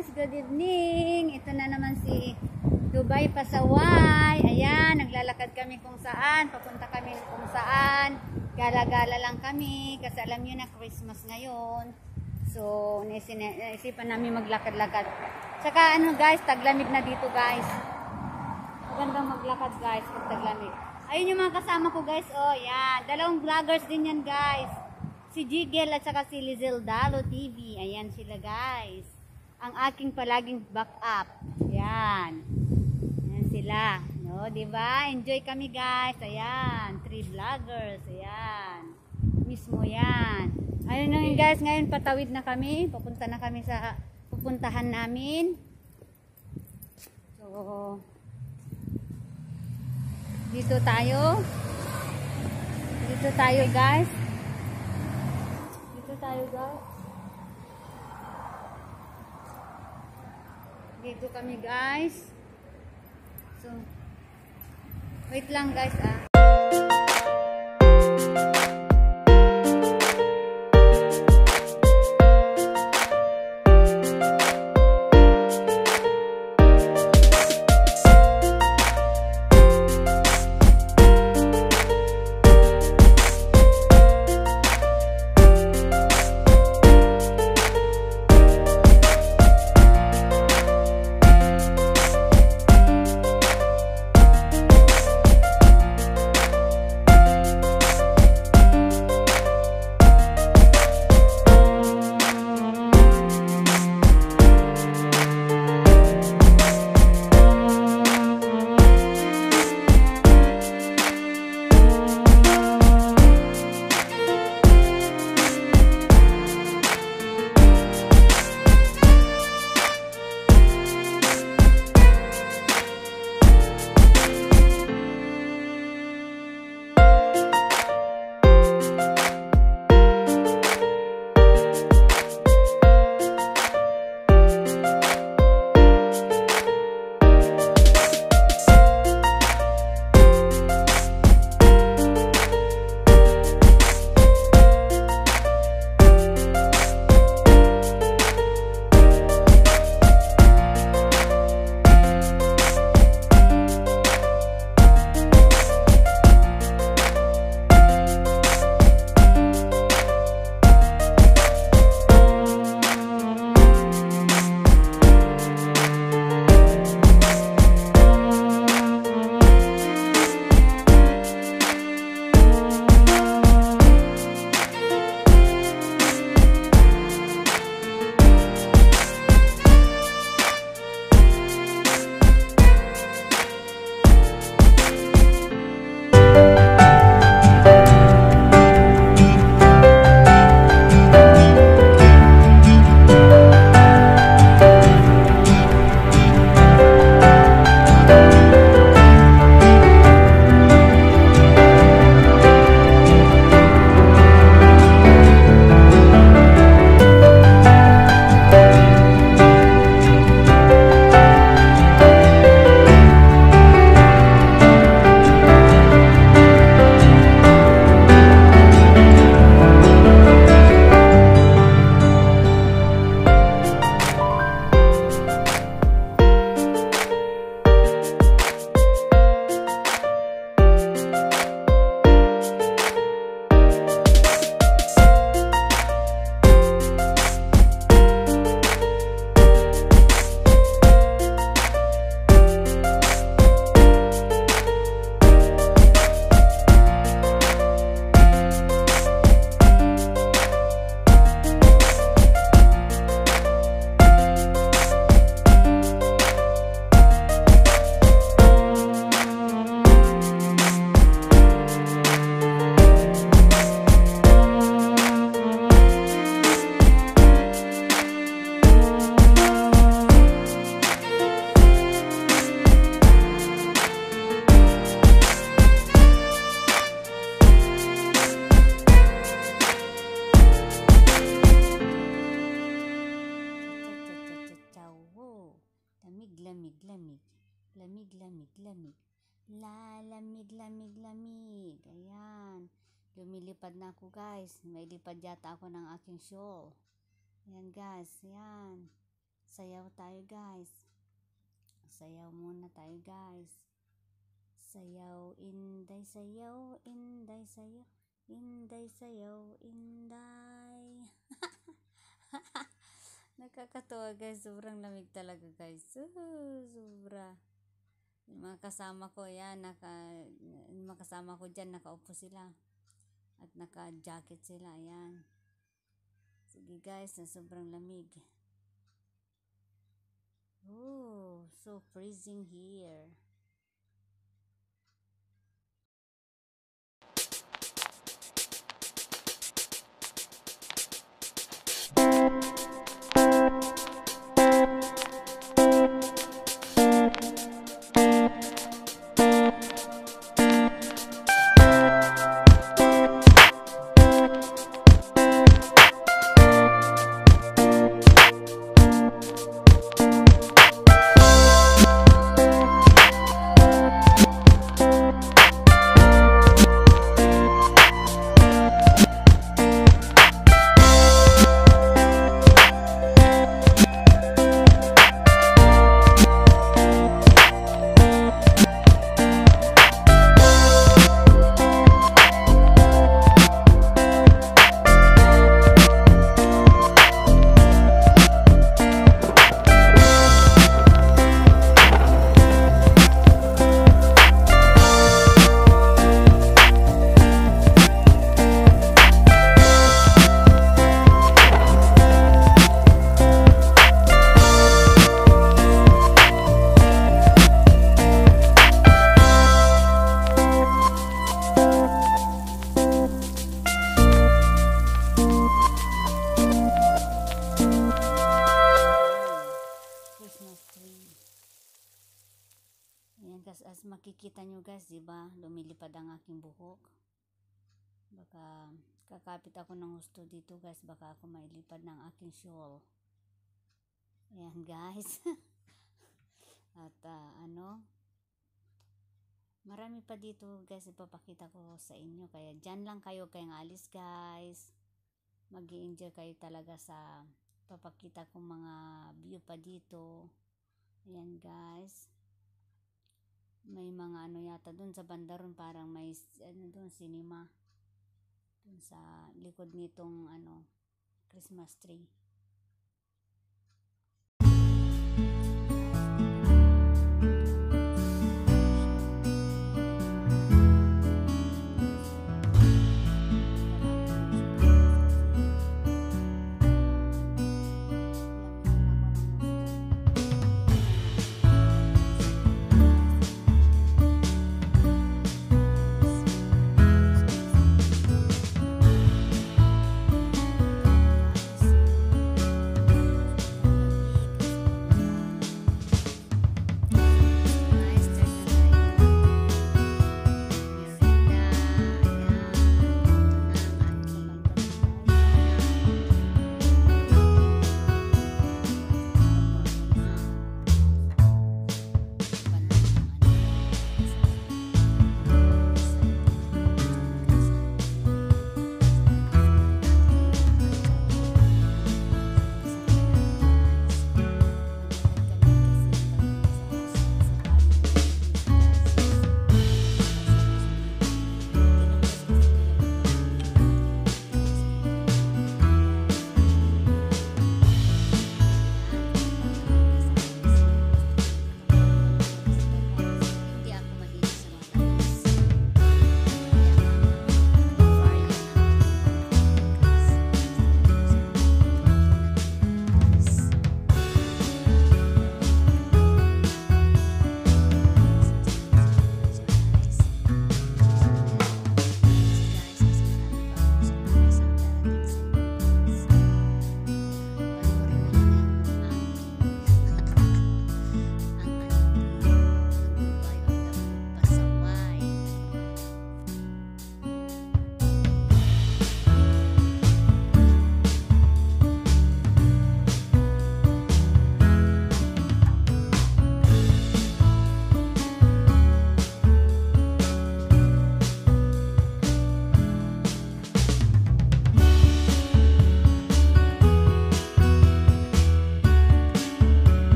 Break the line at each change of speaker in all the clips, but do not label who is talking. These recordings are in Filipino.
guys, good evening. Ito na naman si Dubai Pasaway. Ayan, naglalakad kami kung saan, papunta kami kung saan. Gala-gala lang kami kasi alam niyo na Christmas ngayon. So, naisipan namin maglakad-lakad. Saka ano guys, taglamig na dito guys. Magandang maglakad guys pag taglamig. Ayun yung mga kasama ko guys. Oh, yan. Dalawang vloggers din yan guys. Si Jigel at saka si Lizel Dalo TV. Ayan sila guys. Ang aking palaging backup. Ayan. Ayan sila. No, diba? Enjoy kami guys. Ayan. 3 vloggers. Ayan. Mismo yan. Ayun na yun guys. Ngayon patawid na kami. Pupunta na kami sa pupuntahan namin. So, dito tayo. Dito tayo guys. Dito kami guys. So, wait lang guys ah. Lamig. Lamig. Ayan. Lumilipad na ako guys. May lipad yata ako ng aking shawl. Ayan guys. Ayan. Sayaw tayo guys. Sayaw muna tayo guys. Sayaw, inday, sayaw, inday, sayaw. Inday, sayaw, inday. Nakakatuwa guys. Sobrang lamig talaga guys. Sobra. Yung mga kasama ko yan. Yung mga kasama ko dyan, nakaupo sila. At naka-jacket sila. Ayan. Sige guys, sobrang lamig. Oh, so freezing here. As makikita nyo guys, diba, lumilipad ang aking buhok. Baka kakapit ako ng gusto dito guys, baka ako mailipad ng aking shawl. Ayan guys. At marami pa dito guys, ipapakita ko sa inyo. Kaya dyan lang kayo, kayong alis guys. Mag-i-enjoy kayo talaga sa papakita kong mga view pa dito. Ayan guys. May mga yata dun sa bandaron, parang may dun cinema dun sa likod nitong Christmas tree.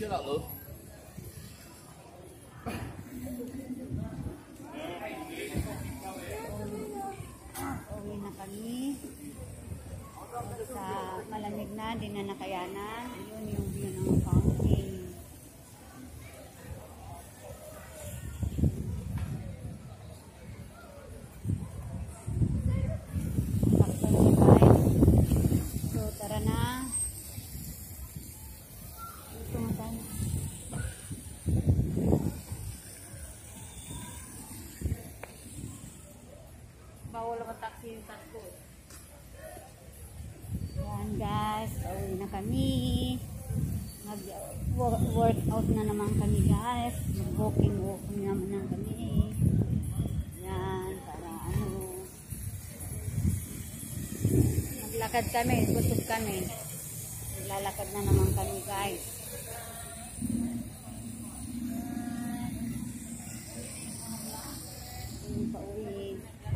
Uwi na kami. Sa malamig na, di na nakayanan. Ayun yung view ng fountain. Sakto na tayo. So, tara na. Ito nga tayo. Bawal ang taxi yung taxi. Yan guys, pauwi na kami. Mag-workout na naman kami guys. Mag-walking naman na kami. Yan, para ano. Maglakad kami, busog kami. Maglalakad na naman kami guys. Pauwi.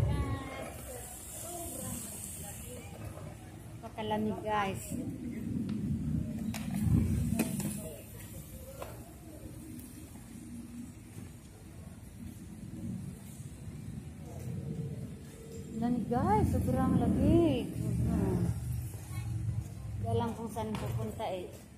Pakalamig guys. Lamig guys, sobrang lamig. Alam kung saan pupunta eh.